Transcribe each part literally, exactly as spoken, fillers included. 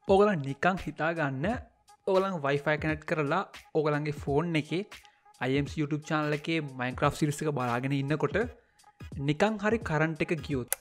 ඕගලන් නිකං හිතා ගන්න ඕගලන් Wi-Fi කනෙක්ට් කරලා ඕගලන්ගේ ෆෝන් එකේ I M C YouTube channel එකේ Minecraft series එක බලාගෙන ඉන්නකොට නිකං හරි කරන්ට් එක ගියොත්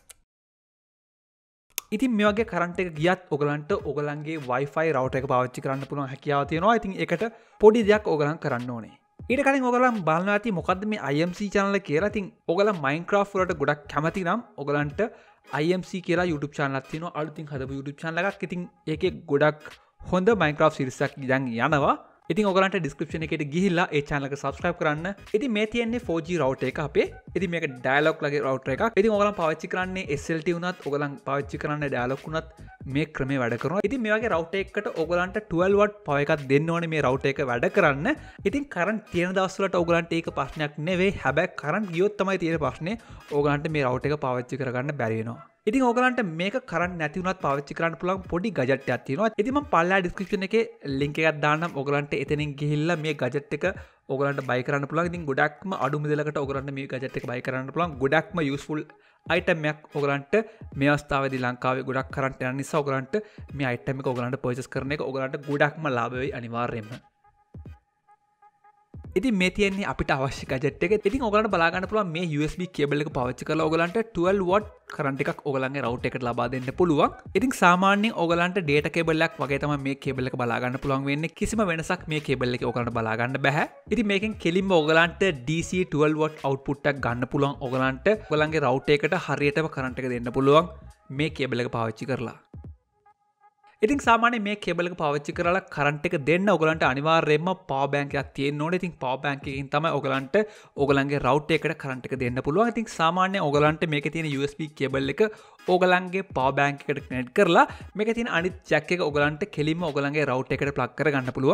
ඉතින් මේ වගේ කරන්ට් එක ගියත් ඕගලන්ට ඕගලන්ගේ Wi-Fi router එක පාවිච්චි කරන්න පුළුවන් හැකියාව තියෙනවා. ඉතින් ඒකට පොඩි දෙයක් ඕගලන් කරන්න ඕනේ. ඊට කලින් ඕගලන් බලනවා ඇති මොකද්ද මේ I M C channel එක කියලා. ඉතින් ඕගලන් Minecraft වලට ගොඩක් කැමති නම් ඕගලන්ට I M C කියලා YouTube channel එකක් තියෙනවා. අලුතින් හදපු YouTube channel එකක්. ඉතින් ඒකේ ගොඩක් හොඳ Minecraft series එකක් දැන් යනවා. ඉතින් ඔයගලන්ට description එකට ගිහිල්ලා ඒ channel එක subscribe කරන්න. ඉතින් මේ තියෙන්නේ four G router එක අපේ. ඉතින් මේක dialog ලගේ router එකක්. ඉතින් ඔයගලන් පාවිච්චි කරන්නේ S L T වුණත් ඔයගලන් පාවිච්චි කරන්නේ dialog වුණත් මේ ක්‍රමේ වැඩ කරනවා. ඉතින් මේ වගේ router එකකට ඔයගලන්ට twelve watt power එකක් දෙන්න ඕනේ මේ router එක වැඩ කරන්න. ඉතින් current තියෙන දවස් වලට ඔයගලන්ට ඒක ප්‍රශ්නයක් නෙවෙයි. හැබැයි current ගියොත් තමයි තියෙන ප්‍රශ්නේ. ඔයගලන්ට මේ router එක පාවිච්චි කරගන්න බැරි වෙනවා. ඉතින් ඕගලන්ට මේක කරන්න නැති වුණත් පාවිච්චි කරන්න පුළුවන් පොඩි gadget එකක් තියෙනවා. ඉතින් මම පල්ලා description එකේ link එකක් දාන්නම්. ඕගලන්ට එතනින් ගිහිල්ලා මේ gadget එක ඕගලන්ට buy කරන්න පුළුවන්. ඉතින් ගොඩක්ම අඩු මිදලකට ඕගලන්ට මේ gadget එක buy කරන්න පුළුවන්. ගොඩක්ම useful item එකක් ඕගලන්ට මේ අවස්ථාවේදී ලංකාවේ ගොඩක් කරන්ට් යන නිසා ඕගලන්ට මේ item එක ඕගලන්ට purchase කරන එක ඕගලන්ට ගොඩක්ම ලාභ වෙයි අනිවාර්යයෙන්ම. ඉතින් මේ තියෙන්නේ අපිට අවශ්‍ය gadget එක. ඉතින් ඔයගලන්ට බලා ගන්න පුළුවන් මේ U S B cable එක පාවිච්චි කරලා ඔයගලන්ට twelve watt current එකක් ඔයගලන්ගේ router එකට ලබා දෙන්න පුළුවන්. ඉතින් සාමාන්‍යයෙන් ඔයගලන්ට data cable එකක් වගේ තමයි මේ cable එක බලා ගන්න පුළුවන් වෙන්නේ. කිසිම වෙනසක් මේ cable එකේ ඔයගලන්ට බලා ගන්න බෑ. ඉතින් මේකෙන් කෙලින්ම ඔයගලන්ට D C twelve watt output එකක් ගන්න පුළුවන්. ඔයගලන්ට ඔයගලන්ගේ router එකට හරියටම current එක දෙන්න පුළුවන් මේ cable එක පාවිච්චි කරලා. ඉතින් සාමාන්‍යයෙන් මේ කේබල් එක පාවිච්චි කරලා කරන්ට් එක දෙන්න ඔයගලන්ට අනිවාර්යයෙන්ම power bank එකක් තියෙන්න ඕනේ. ඉතින් power bank එකකින් තමයි ඔයගලන්ට ඔයගලන්ගේ router එකට කරන්ට් එක දෙන්න පුළුවන්. ඉතින් සාමාන්‍යයෙන් ඔයගලන්ට මේකේ තියෙන U S B කේබල් එක ඔයගලන්ගේ power bank එකට කනෙක්ට් කරලා මේකේ තියෙන අනිත් jack එක ඔයගලන්ට කෙලින්ම ඔයගලන්ගේ router එකට plug කරගන්න පුළුවන්.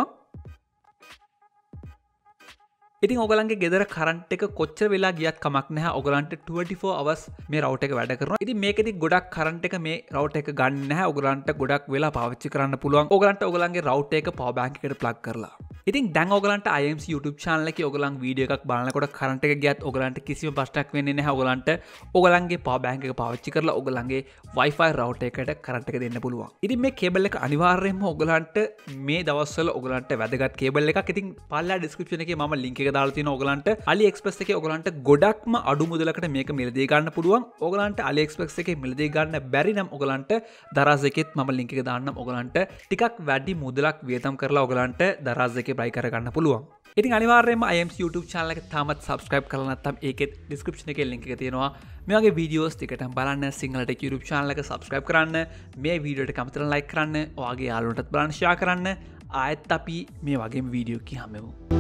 ඉතින් ඔයගලන්ගේ ගෙදර කරන්ට් එක කොච්චර වෙලා ගියත් කමක් නැහැ. ඔයගලන්ට twenty-four hours මේ router එක වැඩ කරනවා. ඉතින් මේකෙදි ගොඩක් කරන්ට් එක මේ router එක ගන්න නැහැ. ඔයගලන්ට ගොඩක් වෙලා පාවිච්චි කරන්න පුළුවන්. ඔයගලන්ට ඔයගලන්ගේ router එක power bank එකට plug කරලා. ඉතින් දැන් ඔයගලන්ට I M C YouTube channel එකේ ඔයගලන් වීඩියෝ එකක් බලනකොට කරන්ට් එක ගියත් ඔයගලන්ට කිසිම ප්‍රශ්නයක් වෙන්නේ නැහැ. ඔයගලන්ට ඔයගලන්ගේ power bank එක පාවිච්චි කරලා ඔයගලන්ගේ Wi-Fi router එකට කරන්ට් එක දෙන්න පුළුවන්. ඉතින් මේ කේබල් එක අනිවාර්යයෙන්ම ඔයගලන්ට මේ දවස්වල ඔයගලන්ට වැදගත් කේබල් එකක්. ඉතින් පල්ලා description එකේ මම link එක දාලා තියෙනවා. ඔයගලන්ට AliExpress එකේ ඔයගලන්ට ගොඩක්ම අඩු මුදලකට මේක මිලදී ගන්න පුළුවන්. ඔයගලන්ට AliExpress එකේ මිලදී ගන්න බැරි නම් ඔයගලන්ට දරාස් එකෙත් මම link එක දාන්නම්. ඔයගලන්ට ටිකක් වැඩි මුදලක් වියදම් කරලා ඔයගලන්ට දරාස් එකේ buy කරගන්න පුළුවන්. ඉතින් අනිවාර්යයෙන්ම I M C YouTube channel එක තාමත් subscribe කරලා නැත්නම් ඒකේ description එකේ link එක තියෙනවා. මේ වගේ videos ටිකටම බලන්න සිංහල Tech YouTube channel එක subscribe කරන්න. මේ වීඩියෝ එක කැමතිනම් like කරන්න. ඔයාගේ යාළුවන්ටත් බලන්න share කරන්න. ආයෙත් අපි මේ වගේම වීඩියෝ එකකින් හම්බෙමු.